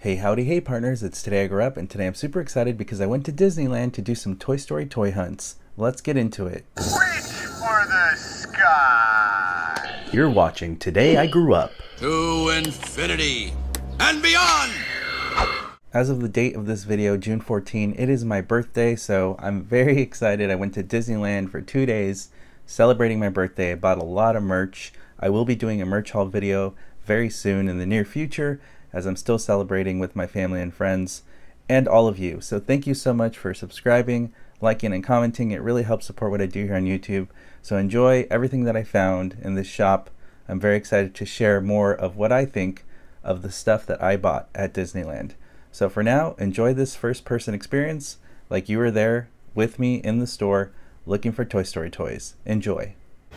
Hey howdy hey partners, it's Today I Grew Up, and today I'm super excited because I went to Disneyland to do some Toy Story toy hunts. Let's get into it. Reach for the sky! You're watching Today I Grew Up. To infinity and beyond! As of the date of this video, June 14, it is my birthday, so I'm very excited. I went to Disneyland for 2 days celebrating my birthday. I bought a lot of merch. I will be doing a merch haul video very soon in the near future, as I'm still celebrating with my family and friends and all of you. So thank you so much for subscribing, liking, and commenting. It really helps support what I do here on YouTube. So enjoy everything that I found in this shop. I'm very excited to share more of what I think of the stuff that I bought at Disneyland. So for now, enjoy this first-person experience like you were there with me in the store looking for Toy Story toys. Enjoy.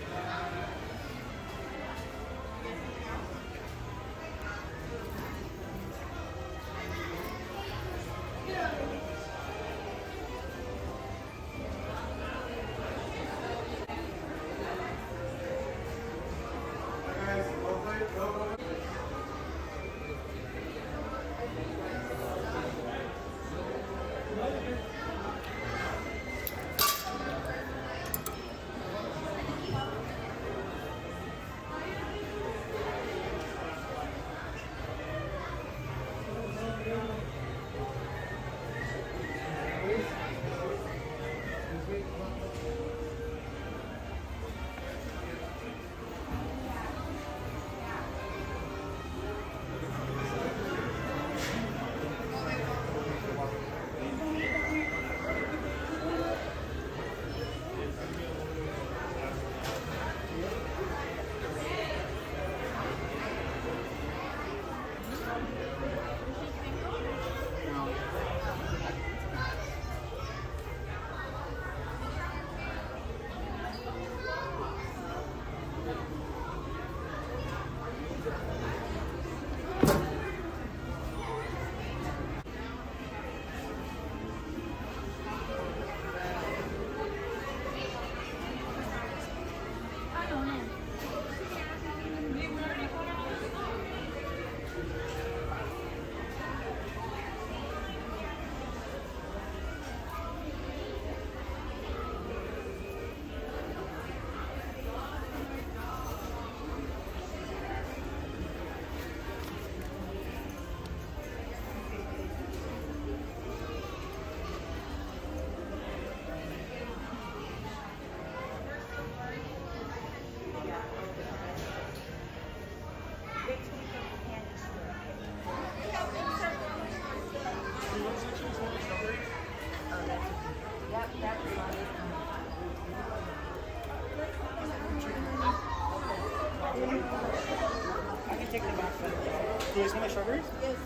Do you smell like strawberries?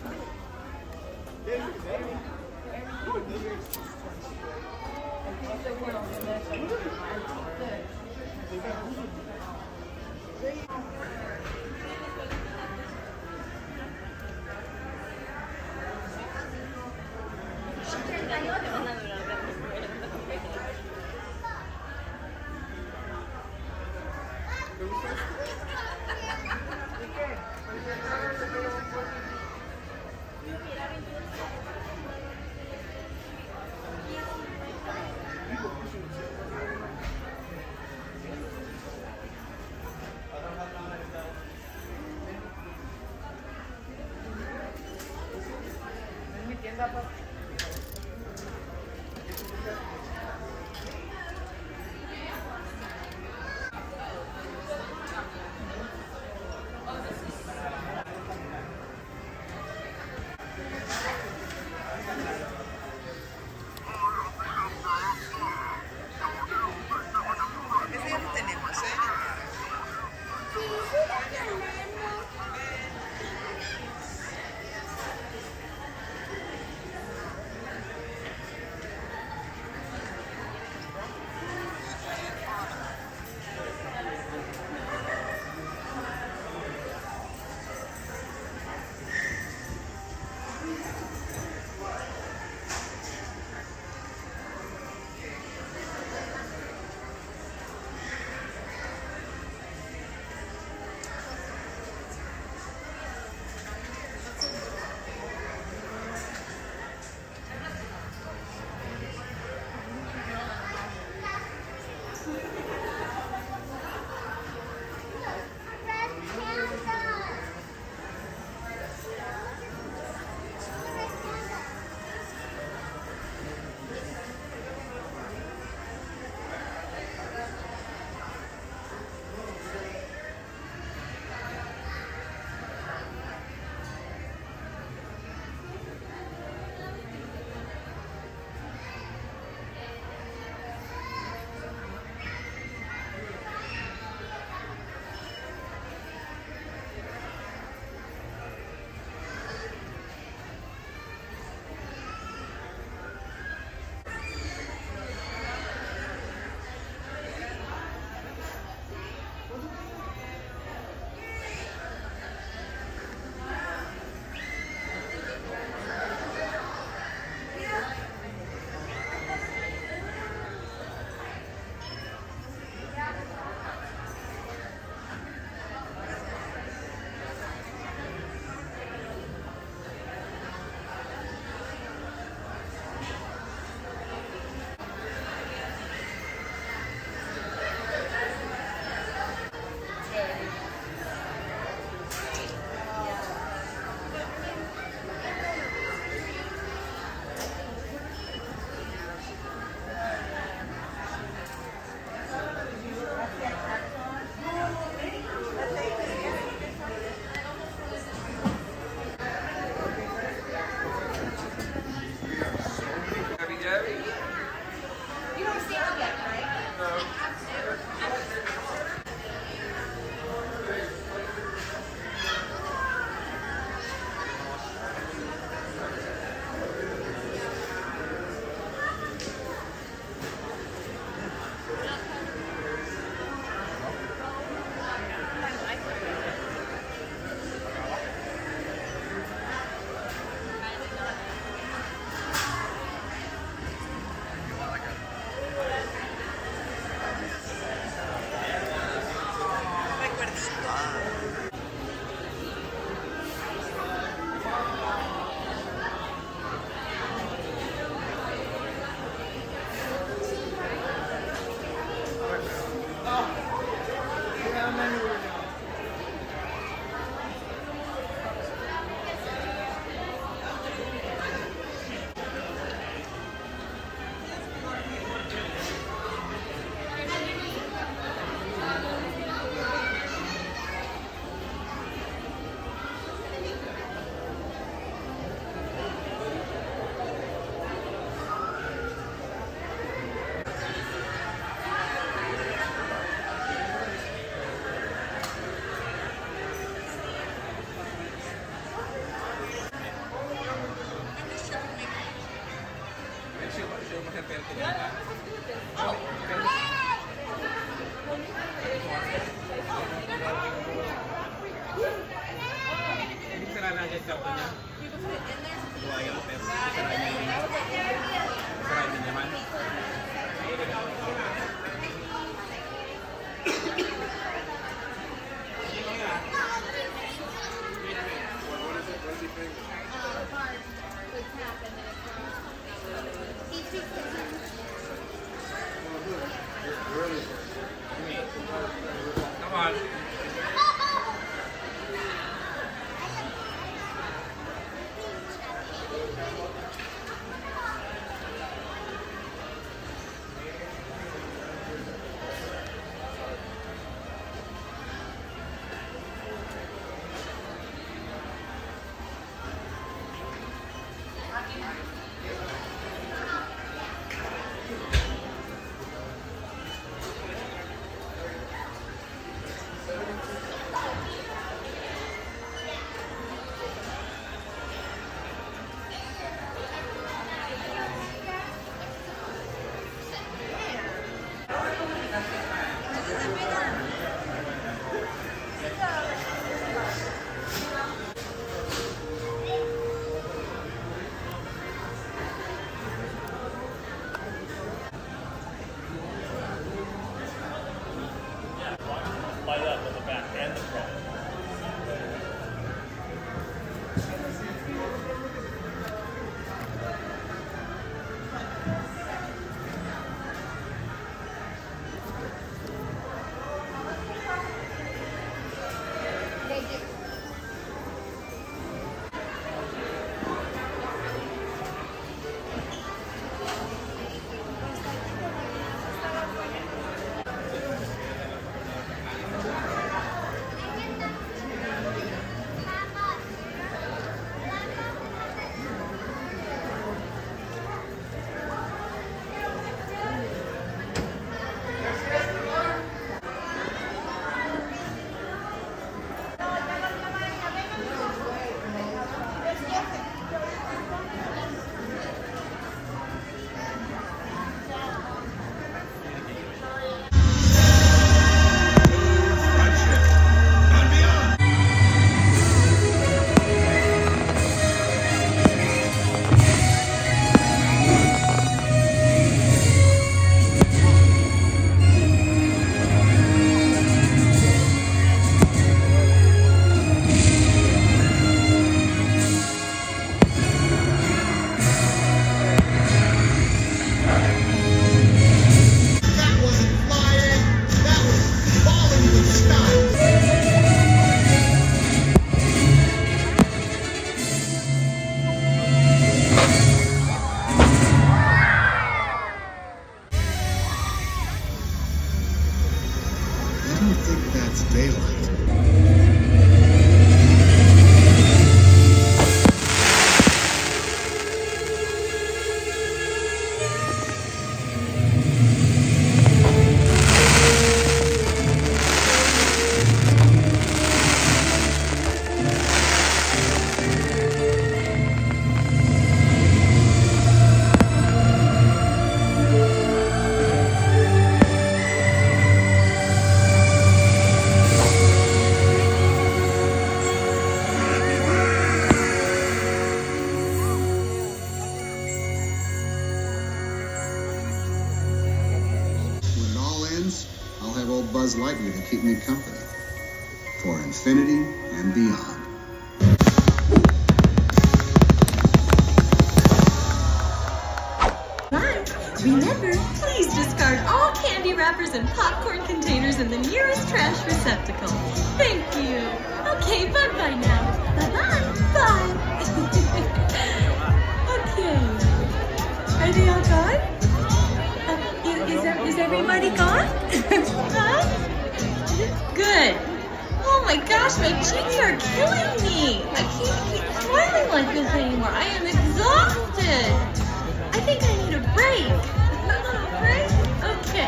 Yes. Come on. Buzz Lightyear to keep me company for infinity and beyond. But remember, please discard all candy wrappers and popcorn containers in the nearest trash receptacle. Thank you. Okay, bye-bye now. Bye-bye. Bye. Okay. Are they all gone? Is everybody gone? Huh? Good. Oh my gosh, my cheeks are killing me. I can't keep smiling like this anymore. I am exhausted. I think I need a break. Right? Okay.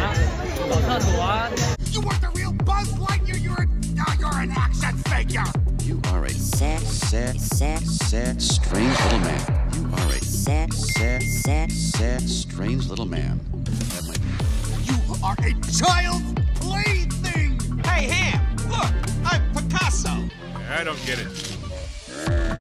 You weren't the real Buzz Lightyear. You're an action figure. You are a sad, strange little man. You are a sad, strange little man. You are a child plaything! Hey, Ham, look, I'm Picasso. I don't get it.